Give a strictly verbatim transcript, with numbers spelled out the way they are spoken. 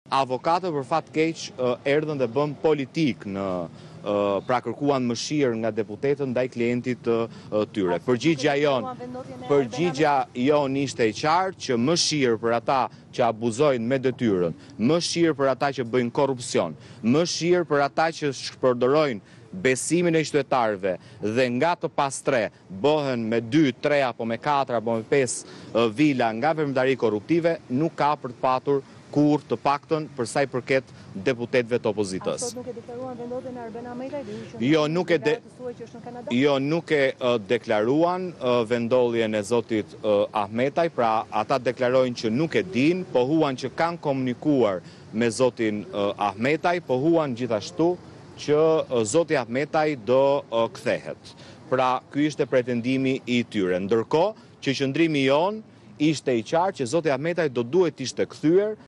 avokatët për fat keq erdhën dhe bën politik në pra kërkuan mëshirë nga deputetët ndaj klientit të tyre. Përgjigja jon, përgjigja jon ishte e qartë që mëshirë për ata që abuzojnë me detyrën, mëshirë për ata që bëjnë korrupsion, mëshirë për ata që shpërdorojnë besimin e qytetarëve dhe nga të pas tre bëhen me dy, tre apo me katër apo me pesë vila nga veprimtari korruptive, nuk ka për të patur kur të paktën për sa i përket deputetëve të opozitës. Sot nuk e deklaruan vendosjen e Arben Ahmetaj dhe ishën. Jo, nuk e de... që është në Kanada. Jo, nuk e uh, deklaruan uh, vendoljen e zotit uh, Ahmetaj, pra ata deklarojnë që nuk e din, pohuan që kanë komunikuar me zotin uh, Ahmetaj, pohuan gjithashtu që uh, zoti Ahmetaj do uh, kthehet. Pra, ky ishte pretendimi i tyre. Ndërkohë që qëndrimi jon ishte i qartë që zoti Ahmetaj do duhet ishte kthyer